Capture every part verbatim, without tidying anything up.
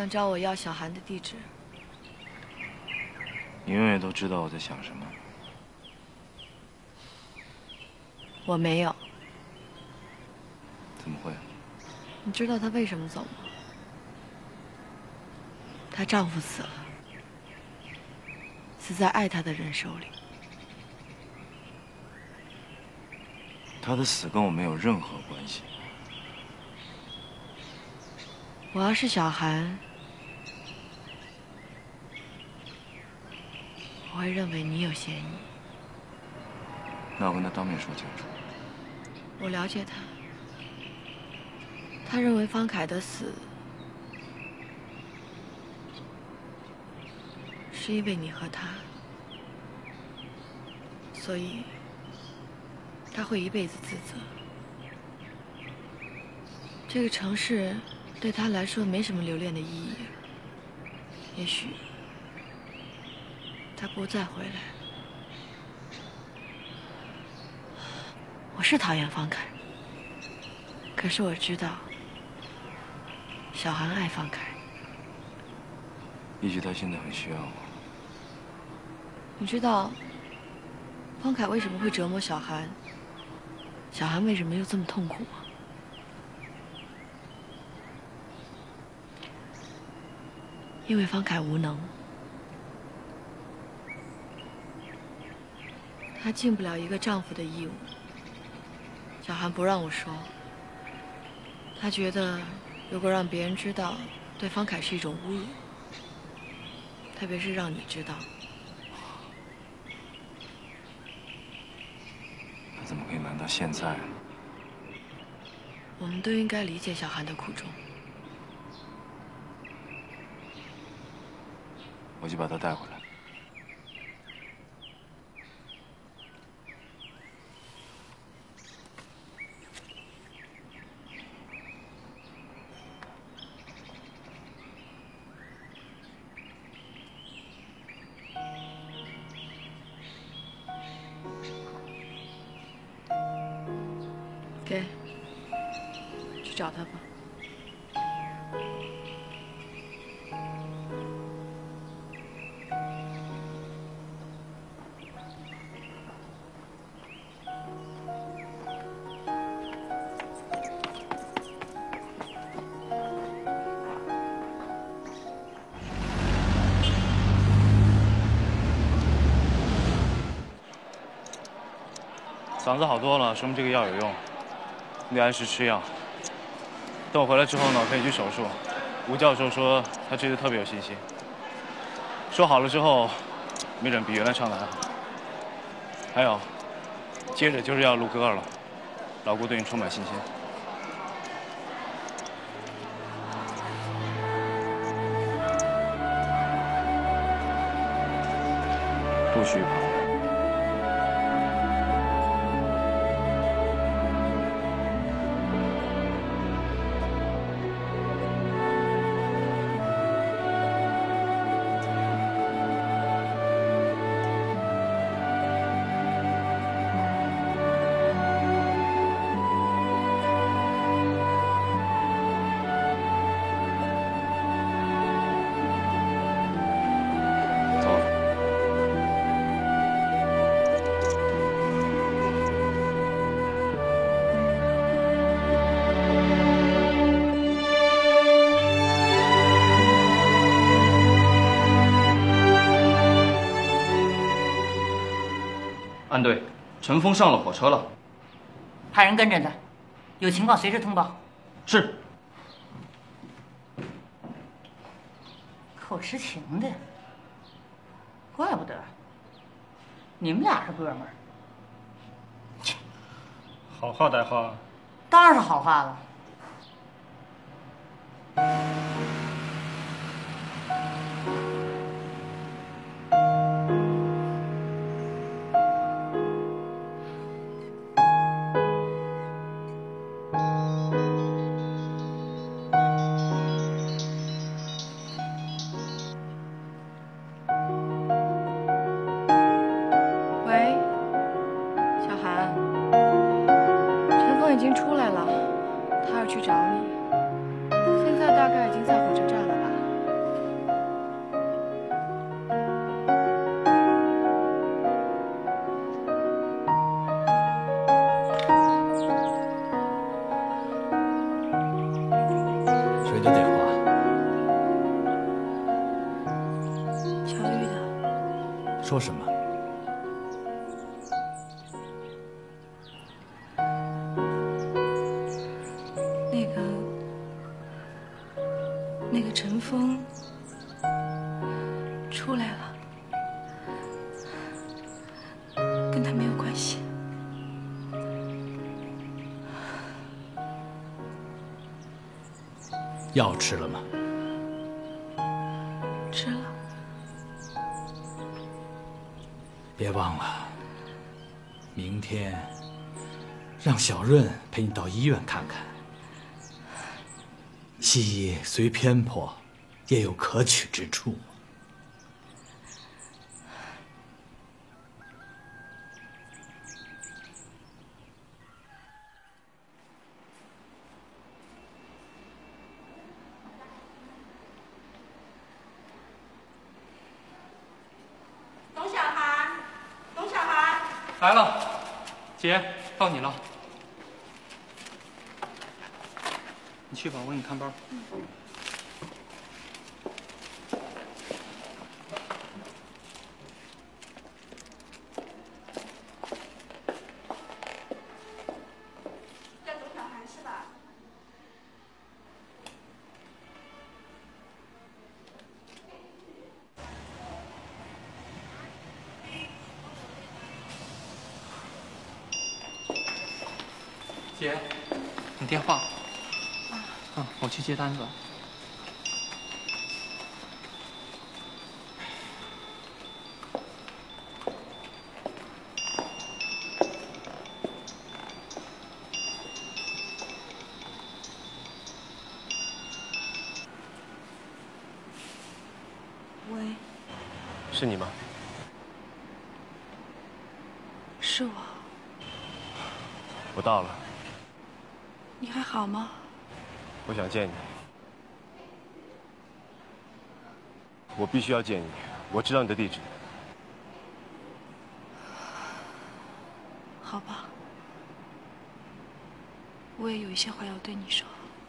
想找我要小韩的地址。 你永远都知道我在想什么。 我没有。 怎么会？ 你知道她为什么走吗？她丈夫死了，死在爱她的人手里。 她的死跟我没有任何关系。 我要是小韩，我会认为你有嫌疑。 那我跟他当面说清楚。 我了解他，他认为方凯的死是因为你和他，所以他会一辈子自责。这个城市对他来说没什么留恋的意义，也许他不再回来。我是讨厌方凯，可是我知道小韩爱方凯。 也许他现在很需要我。 你知道方凯为什么会折磨小韩？小韩为什么又这么痛苦吗？因为方凯无能，他尽不了一个丈夫的义务。小韩不让我说，他觉得如果让别人知道，对方凯是一种侮辱，特别是让你知道。 他怎么可以瞒到现在？ 我们都应该理解小韩的苦衷。 我去把他带回来。 给，去找他吧。 嗓子好多了，说明这个药有用。你得按时吃药。等我回来之后呢，可以去手术。吴教授说他这次特别有信心，说好了之后，没准比原来唱的还好。还有，接着就是要录歌了，老顾对你充满信心。不许跑。 安队，陈峰上了火车了， 派人跟着他，有情况随时通报。 是。 口痴情的，怪不得，你们俩是哥们儿。切， 好话歹话。 当然是好话了。 说什么？ 那个，那个陈峰出来了，跟他没有关系。 药吃了吗？ 吃了。 别忘了，明天让小润陪你到医院看看。西医虽偏颇，也有可取之处。 董小涵，董小涵， 来了，姐，到你了。你去吧，我给你看包。 叫董小涵是吧？ 姐，你电话。嗯，我去接单子。 喂， 是你吗？ 是我。 我到了。 你还好吗？ 我想见你。我必须要见你。我知道你的地址。 好吧。我也有一些话要对你说。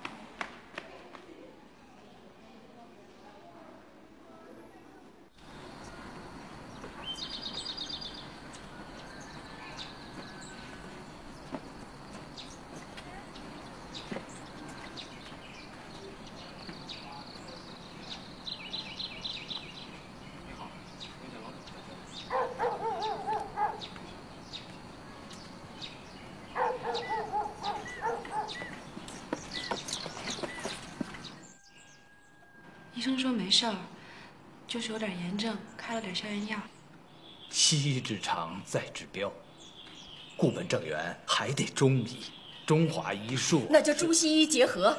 医生说没事儿，就是有点炎症，开了点消炎药。 西医治长在治标，固本正源还得中医，中华医术。 那就中西医结合。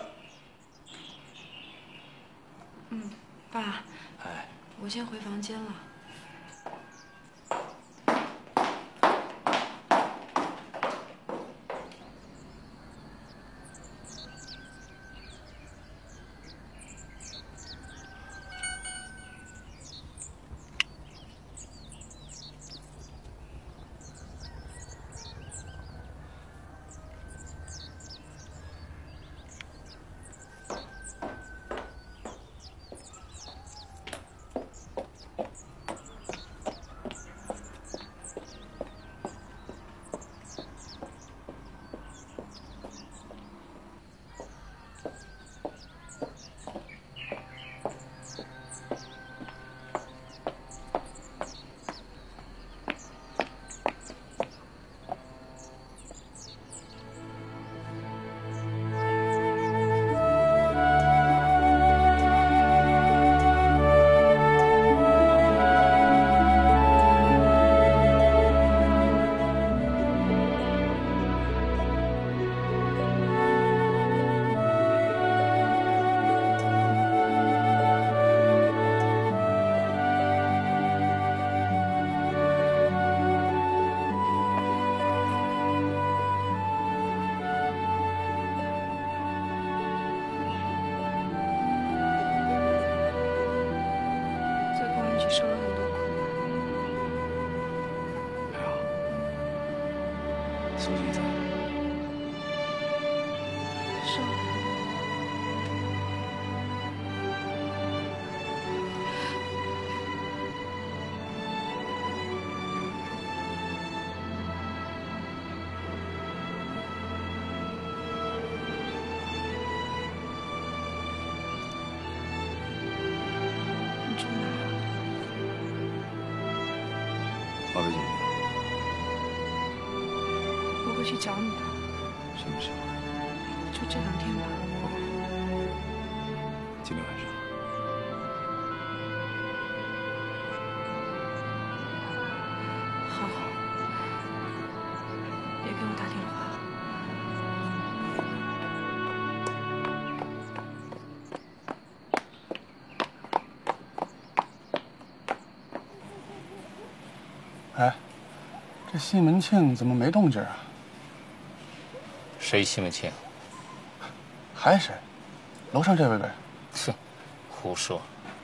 嗯，爸。 哎， 我先回房间了。受了很多苦。 没有，苏静在。 受了。 华北姐， 我会去找你的， 什么时候？ 就这两天吧。 今天晚上。 好，别给我打电话。 哎，这西门庆怎么没动静啊？ 谁西门庆？ 还谁？楼上这位呗。 哼，胡说。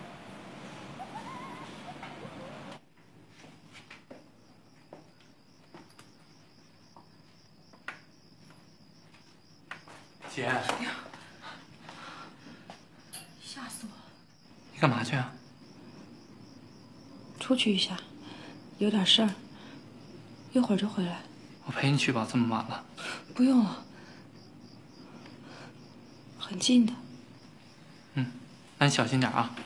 姐， 吓死我了！ 你干嘛去啊？ 出去一下，有点事儿，一会儿就回来。 我陪你去吧，这么晚了。 不用了，很近的。 嗯，那你小心点啊。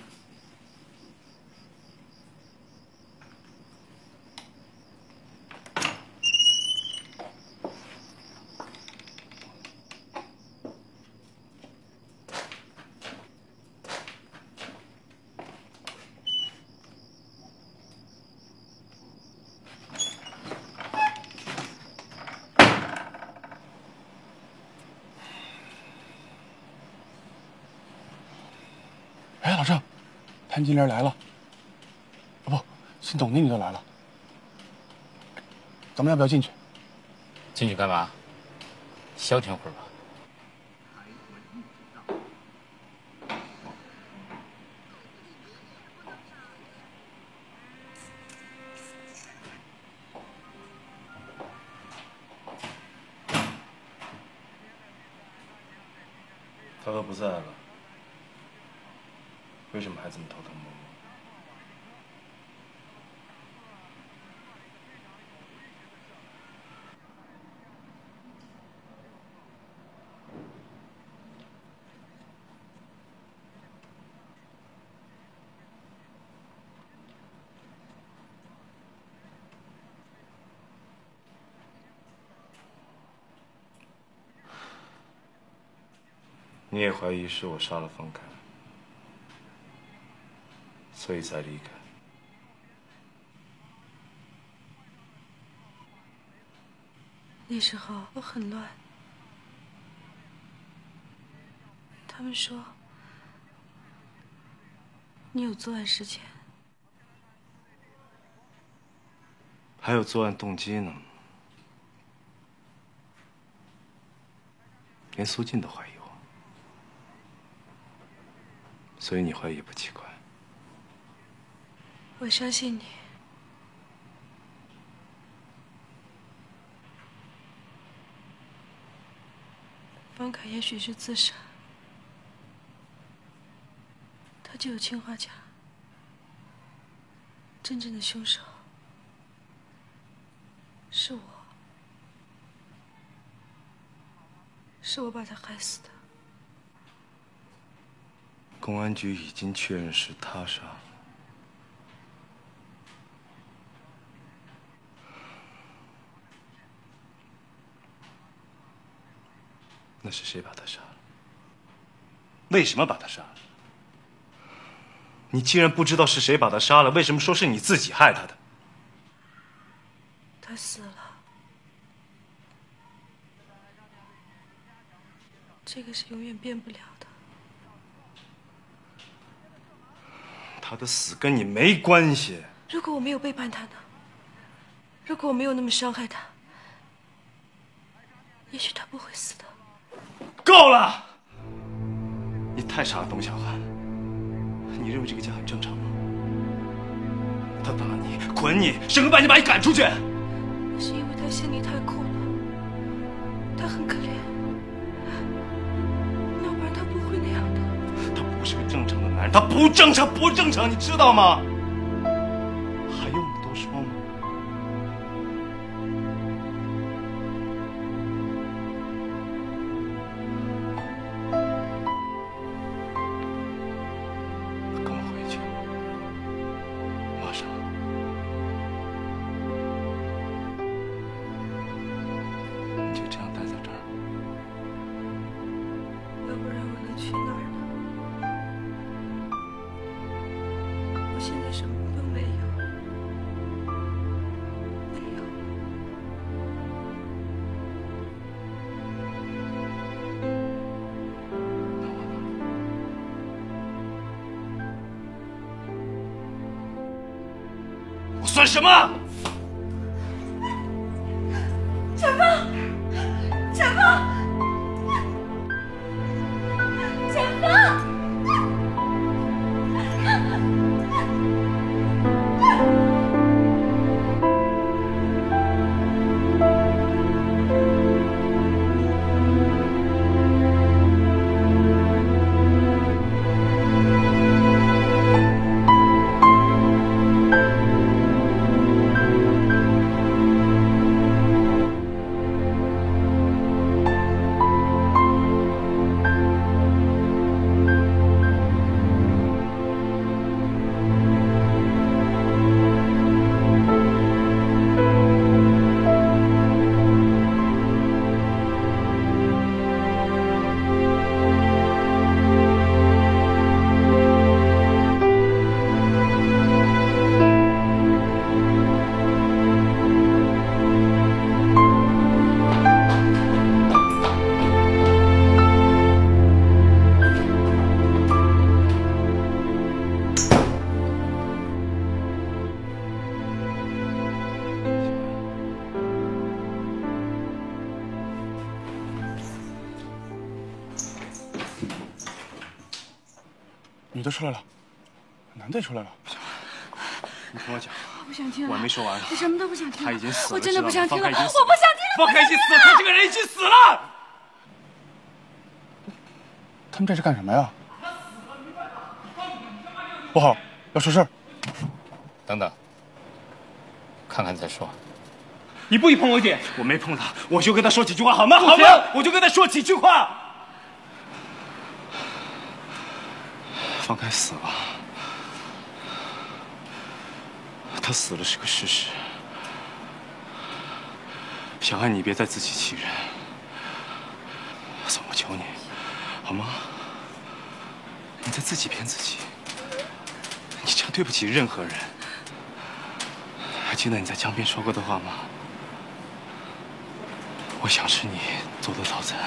哎，老郑，谭金莲来了。啊不，新总经理都来了。咱们要不要进去？ 进去干嘛？消停会儿吧。 他都不在了。为什么还这么偷偷摸摸？你也怀疑是我杀了方凯？所以才离开。 那时候我很乱，他们说你有作案时间， 还有作案动机呢。连苏静都怀疑我，所以你怀疑也不奇怪。 我相信你。方凯也许是自杀，他就有氰化钾。真正的凶手是我，是我把他害死的。 公安局已经确认是他杀了。那是谁把他杀了？为什么把他杀了？你既然不知道是谁把他杀了，为什么说是你自己害他的？ 他死了，这个是永远变不了的。 他的死跟你没关系。 如果我没有背叛他呢？如果我没有那么伤害他，也许他不会死的。 够了！你太傻了，董小涵。你认为这个家很正常吗？他打你、捆你，省个半天把你赶出去。 那是因为他心里太苦了，他很可怜。要不然他不会那样的。 他不是个正常的男人，他不正常，不正常，你知道吗？还用你多说吗？跟我回去，马上。 我算什么？ 陈峰，陈峰，陈峰。 女的出来了，男的也出来了。 你听我讲， 我不想听了， 我还没说完。 我什么都不想听了。 他已经死了， 我真的不想听了，我不想听了。 放开已经死了，他这个人已经死了。 他们这是干什么呀？不好，要出事！ 等等，看看再说。 你不许碰我姐！我没碰她，我就跟她说几句话好吗？好吗？我就跟她说几句话。放开死吧，他死了是个事实。小安，你别再自欺欺人。算我求你，好吗？你在自己骗自己，你这样对不起任何人。还记得你在江边说过的话吗？我想吃你做的早餐。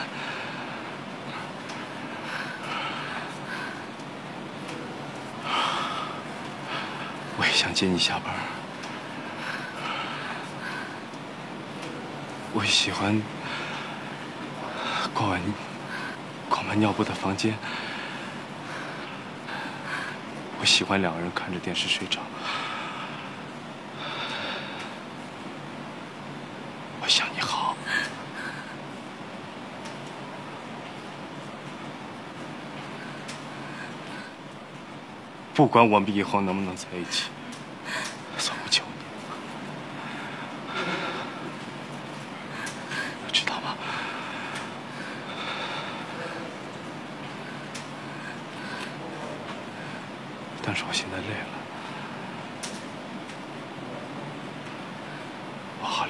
我也想接你下班。我也喜欢挂完挂满尿布的房间。我喜欢两个人看着电视睡着。我想你好。不管我们以后能不能在一起，算我求你，知道吗？但是我现在累了，我好累。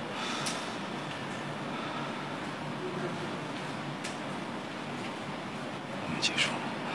我们结束了。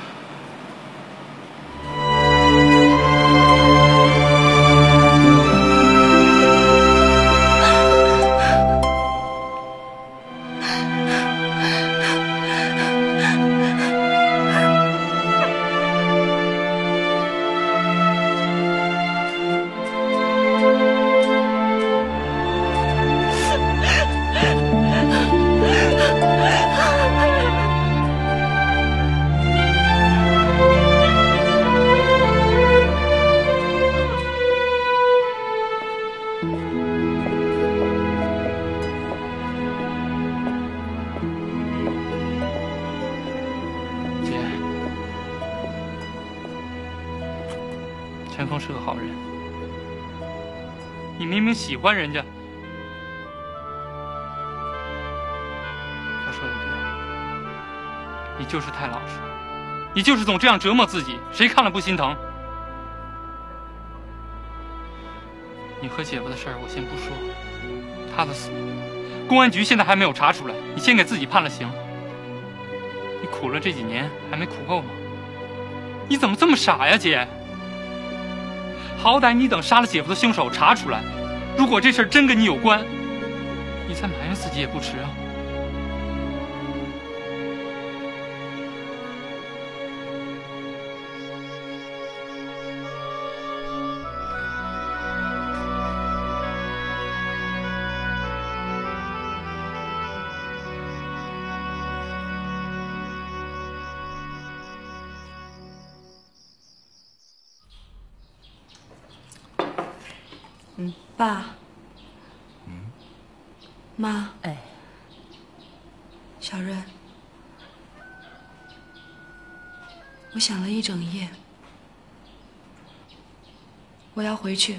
陈峰是个好人，你明明喜欢人家。他说的对，你就是太老实，你就是总这样折磨自己，谁看了不心疼？你和姐夫的事儿我先不说，他的死，公安局现在还没有查出来，你先给自己判了刑。你苦了这几年，还没苦够吗？你怎么这么傻呀，姐？好歹你等杀了姐夫的凶手查出来，如果这事儿真跟你有关，你再埋怨自己也不迟啊。 嗯，爸。 嗯。 妈。 哎。 小润，我想了一整夜，我要回去。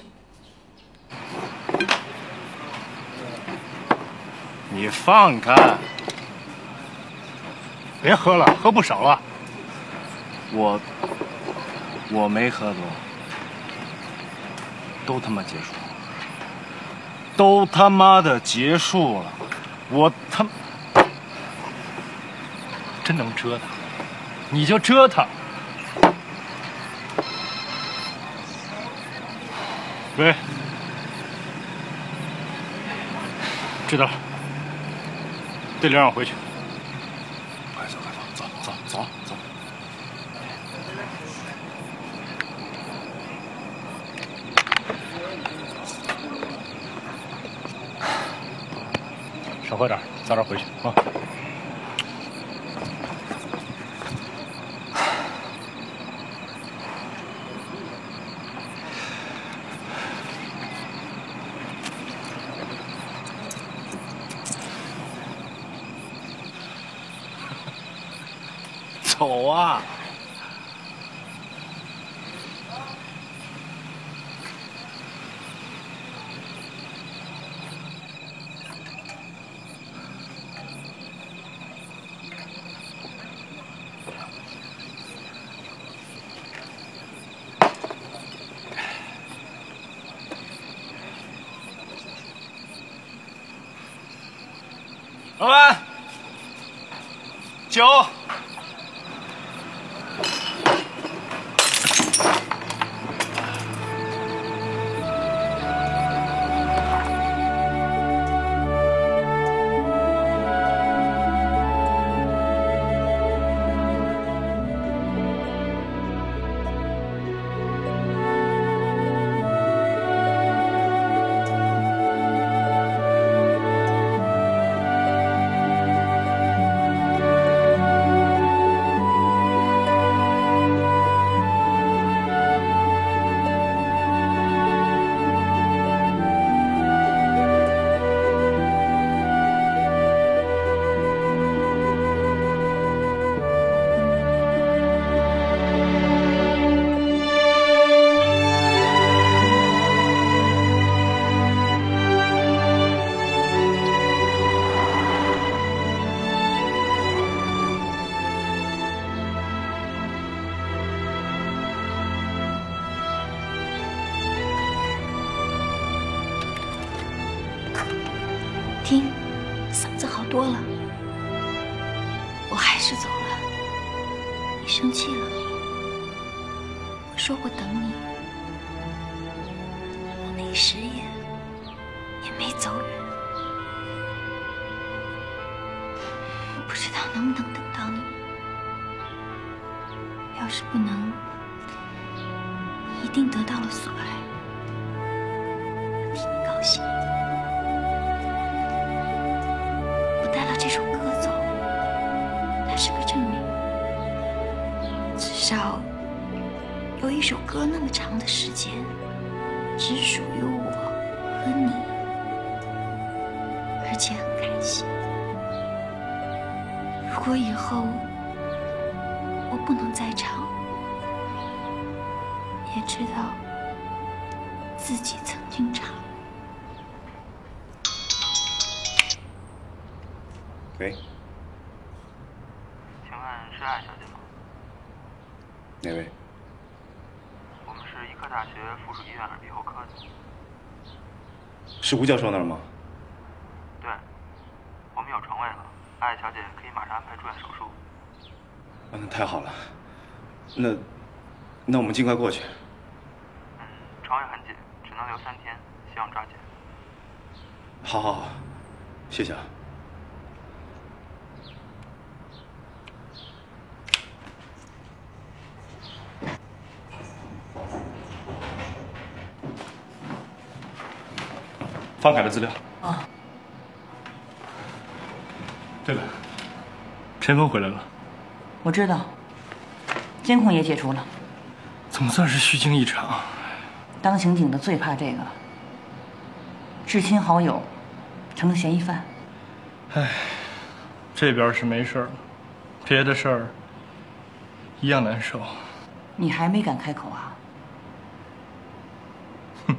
你放开！ 别喝了，喝不少了。 我我没喝多，都他妈结束了，都他妈的结束了，我他真能折腾，你就折腾。喂，知道了，队里让我回去。 快走，快走，走走走走。 少喝点，早点回去啊。 走啊！老板，酒。 听，嗓子好多了。我还是走了。你生气了？我说过等你，我没食言，也没走远。我不知道能不能等到你。要是不能，你一定得到了所爱。我替你高兴。带了这首歌走，它是个证明。至少有一首歌那么长的时间，只属于我和你，而且很开心。如果以后我不能再唱，也知道自己曾经唱。 喂， 请问是艾小姐吗？ 哪位？ 我们是医科大学附属医院耳鼻喉科的。 是吴教授那儿吗？ 对，我们有床位了，艾小姐可以马上安排住院手术。 啊，那太好了。那，那我们尽快过去。 嗯，床位很紧，只能留三天，希望抓紧。 好好好，谢谢啊。方凯的资料啊。 对了，陈峰回来了。 我知道，监控也解除了。 总算是虚惊一场。 当刑警的最怕这个。 至亲好友成了嫌疑犯。 唉，这边是没事了，别的事儿一样难受。 你还没敢开口啊？ 哼，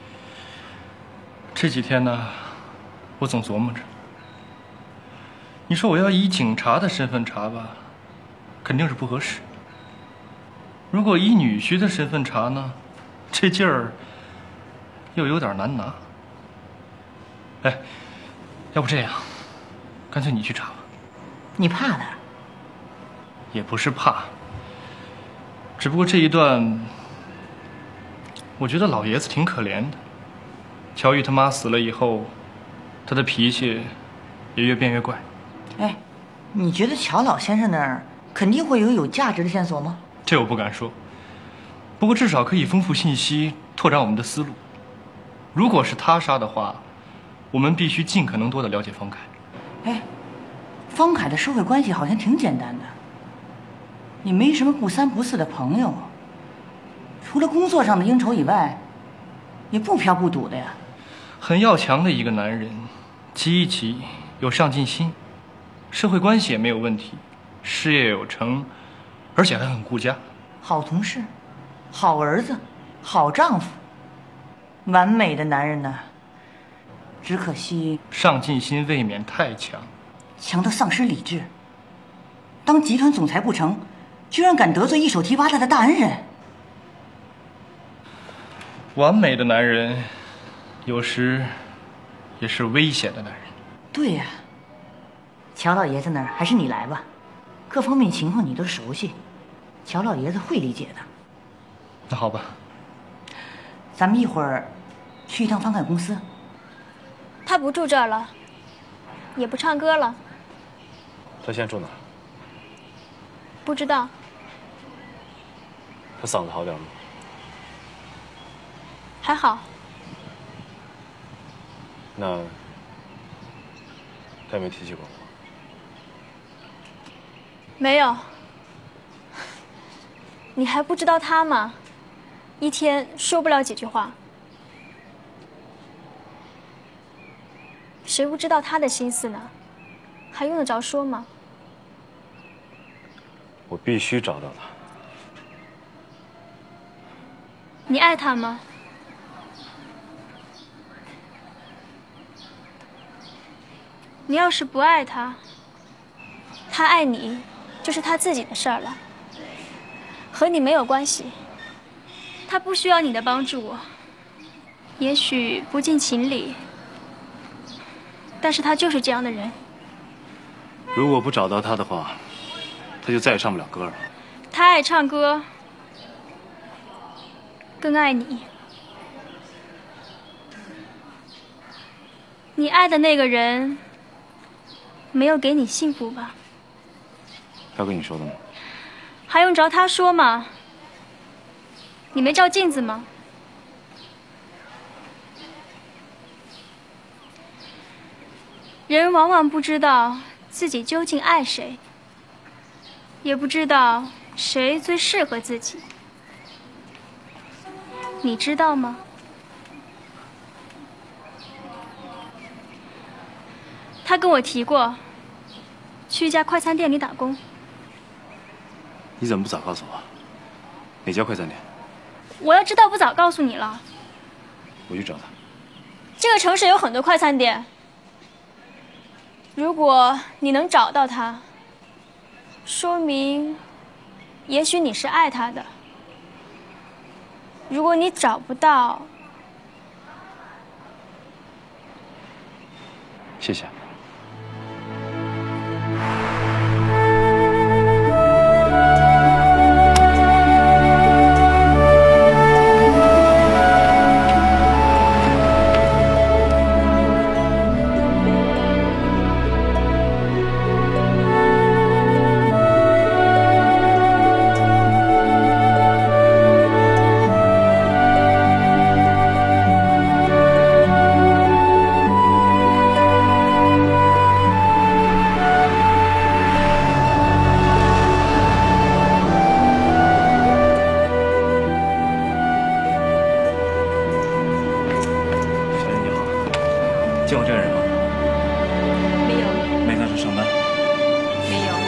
这几天呢，我总琢磨着。你说我要以警察的身份查吧，肯定是不合适。如果以女婿的身份查呢，这劲儿又有点难拿。哎，要不这样，干脆你去查吧。 你怕他？ 也不是怕，只不过这一段，我觉得老爷子挺可怜的。乔玉他妈死了以后，他的脾气也越变越怪。 哎，你觉得乔老先生那儿肯定会有有价值的线索吗？ 这我不敢说，不过至少可以丰富信息，拓展我们的思路。如果是他杀的话，我们必须尽可能多的了解方凯。 哎，方凯的社会关系好像挺简单的，你没什么不三不四的朋友，除了工作上的应酬以外，也不嫖不赌的呀。 很要强的一个男人，积极有上进心，社会关系也没有问题，事业有成，而且还很顾家。 好同事，好儿子，好丈夫，完美的男人呢。只可惜上进心未免太强， 强到丧失理智。当集团总裁不成，居然敢得罪一手提拔他的大恩人。 完美的男人，有时也是危险的男人。 对呀，乔老爷子那儿还是你来吧，各方面情况你都熟悉，乔老爷子会理解的。 那好吧， 咱们一会儿去一趟方凯公司。 他不住这儿了，也不唱歌了。 他现在住哪儿？ 不知道。 他嗓子好点吗？ 还好。 那他有没有提起过我？ 没有。你还不知道他吗？一天说不了几句话。谁不知道他的心思呢？还用得着说吗？ 我必须找到他。 你爱他吗？你要是不爱他，他爱你，就是他自己的事儿了，和你没有关系。他不需要你的帮助，也许不近情理。但是他就是这样的人。 如果不找到他的话，他就再也唱不了歌了。 他爱唱歌，更爱你。你爱的那个人，没有给你幸福吧？ 他跟你说的吗？ 还用着他说吗？你没照镜子吗？人往往不知道自己究竟爱谁，也不知道谁最适合自己。你知道吗？他跟我提过，去一家快餐店里打工。 你怎么不早告诉我？哪家快餐店？ 我要知道，不早告诉你了。 我去找他。 这个城市有很多快餐店。如果你能找到他，说明，也许你是爱他的。如果你找不到， 谢谢。 见过这个人吗？ 没有。 没在这上班？ 没有。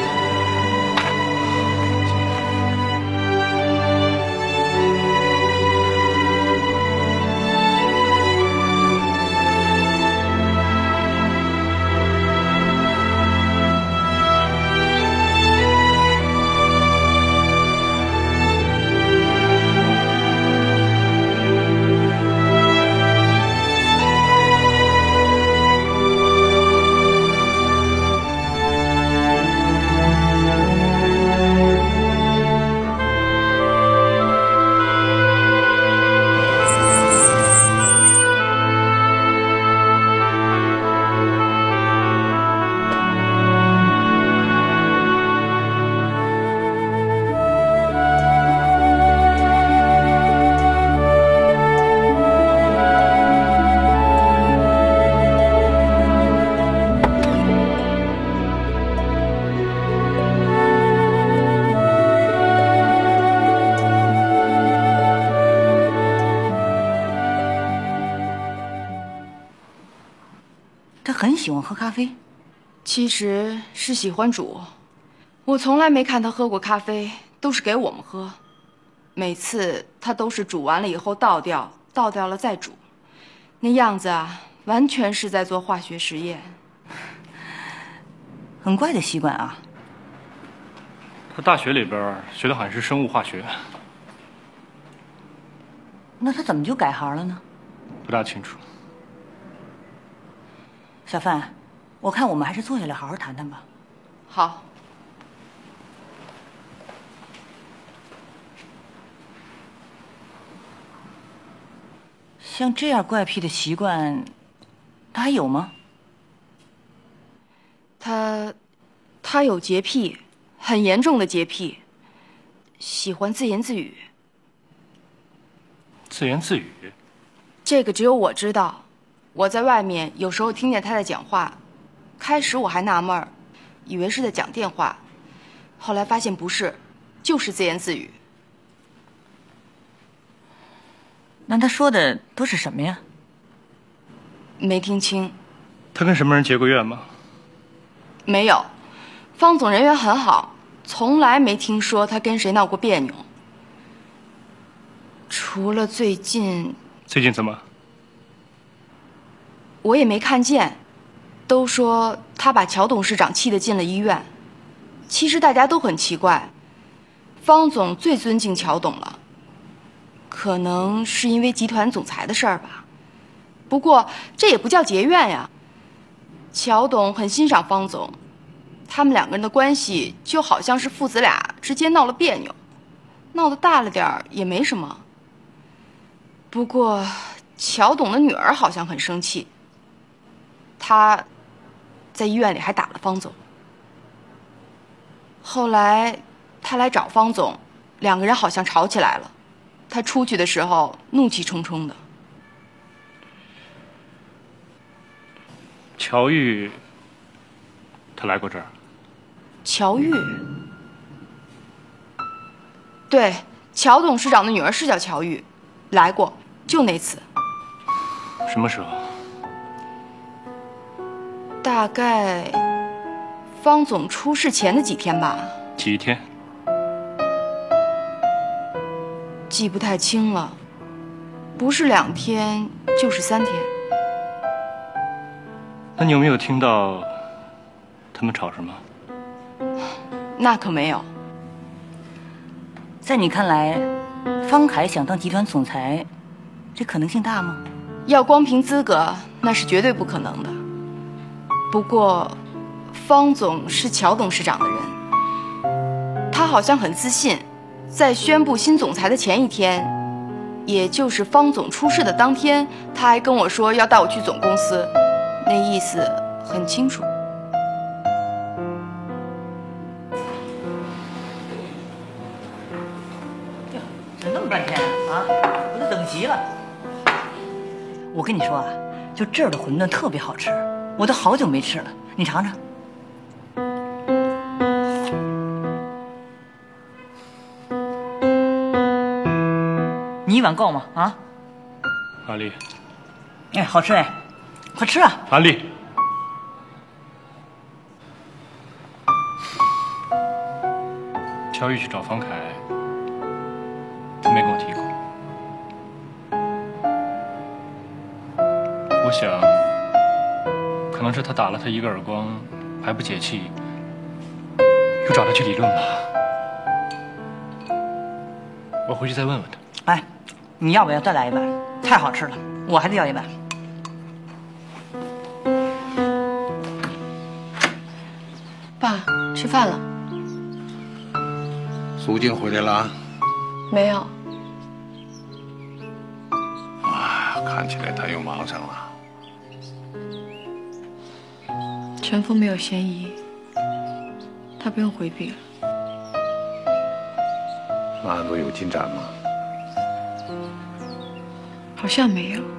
很喜欢喝咖啡， 其实是喜欢煮。我从来没看他喝过咖啡，都是给我们喝。每次他都是煮完了以后倒掉，倒掉了再煮，那样子啊，完全是在做化学实验。 很怪的习惯啊。 他大学里边学的好像是生物化学。 那他怎么就改行了呢？ 不大清楚。 小范，我看我们还是坐下来好好谈谈吧。 好。 像这样怪癖的习惯，他还有吗？ 他，他有洁癖，很严重的洁癖，喜欢自言自语。 自言自语？ 这个只有我知道。我在外面有时候听见他在讲话，开始我还纳闷儿，以为是在讲电话，后来发现不是，就是自言自语。 那他说的都是什么呀？ 没听清。 他跟什么人结过怨吗？ 没有，方总人缘很好，从来没听说他跟谁闹过别扭。除了最近。 最近怎么？ 我也没看见，都说他把乔董事长气得进了医院。其实大家都很奇怪，方总最尊敬乔董了，可能是因为集团总裁的事儿吧。不过这也不叫结怨呀。乔董很欣赏方总，他们两个人的关系就好像是父子俩之间闹了别扭，闹得大了点儿也没什么。不过乔董的女儿好像很生气。他在医院里还打了方总。后来他来找方总，两个人好像吵起来了。他出去的时候怒气冲冲的。 乔玉，他来过这儿。 乔玉，对，乔董事长的女儿是叫乔玉，来过，就那次。 什么时候？ 大概方总出事前的几天吧。 几天？ 记不太清了，不是两天就是三天。 那你有没有听到他们吵什么？ 那可没有。 在你看来，方凯想当集团总裁，这可能性大吗？ 要光凭资格，那是绝对不可能的。不过，方总是乔董事长的人，他好像很自信。在宣布新总裁的前一天，也就是方总出事的当天，他还跟我说要带我去总公司，那意思很清楚。 哟，等那么半天啊，我都等急了。我跟你说啊，就这儿的馄饨特别好吃。我都好久没吃了，你尝尝。你一碗够吗？啊？ 阿丽， 哎，好吃哎， 快吃啊！ 安丽，乔玉去找方凯，他没跟我提过。我想，可能是他打了他一个耳光，还不解气，又找他去理论吧。我回去再问问他。 哎，你要不要再来一碗？太好吃了，我还得要一碗。 爸，吃饭了。 苏静回来了？ 没有。 啊，看起来他又忙上了。 陈峰没有嫌疑，他不用回避了。 那都有进展吗？ 好像没有。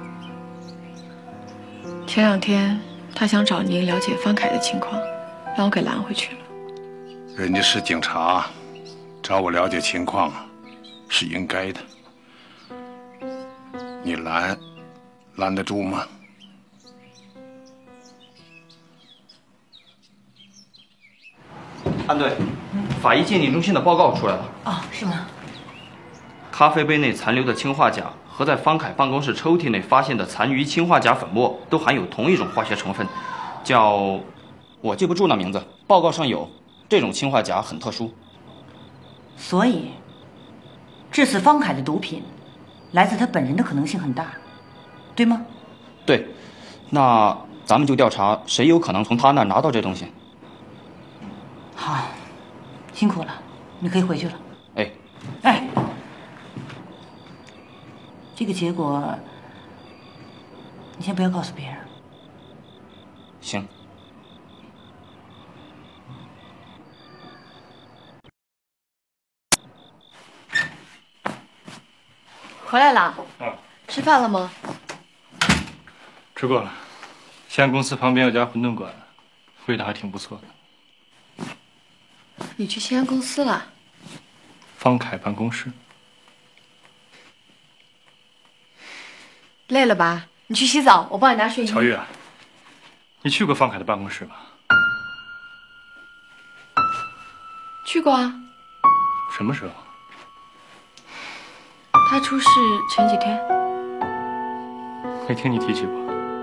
前两天他想找您了解方凯的情况，让我给拦回去了。 人家是警察，找我了解情况是应该的。你拦，拦得住吗？ 安队，法医鉴定中心的报告出来了。 哦，是吗？ 咖啡杯内残留的氰化钾和在方凯办公室抽屉内发现的残余氰化钾粉末都含有同一种化学成分，叫……我记不住那名字，报告上有。这种氰化钾很特殊， 所以致死方凯的毒品来自他本人的可能性很大，对吗？ 对，那咱们就调查谁有可能从他那儿拿到这东西。 好，辛苦了，你可以回去了。 哎， 哎，这个结果你先不要告诉别人。 行。 回来了。 啊， 吃饭了吗？ 吃过了。西安公司旁边有家馄饨馆，味道还挺不错的。 你去西安公司了？ 方凯办公室。 累了吧？你去洗澡，我帮你拿睡衣。 乔玉啊，你去过方凯的办公室吧？ 去过啊。 什么时候？ 他出事前几天。 没听你提起过。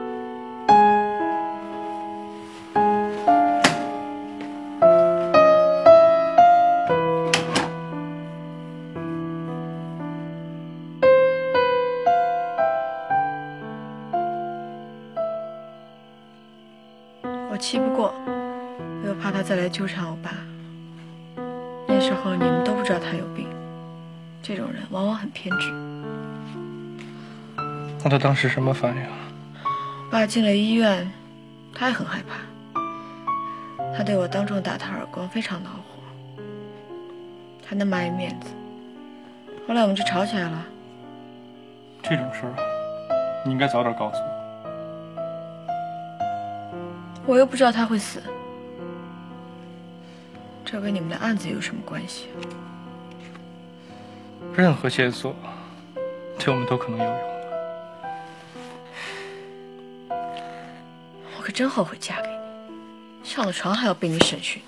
我气不过，我又怕他再来纠缠我爸。那时候你们都不知道他有病。这种人往往很偏执。 那他当时什么反应？ 爸进了医院，他也很害怕。他对我当众打他耳光非常恼火，还能卖面子。后来我们就吵起来了。 这种事儿啊，你应该早点告诉我。 我又不知道他会死，这跟你们的案子有什么关系？ 任何线索对我们都可能有用的。 我可真后悔嫁给你，上了床还要被你审讯。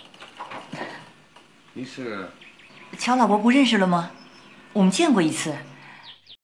你是？ 乔老伯不认识了吗？我们见过一次。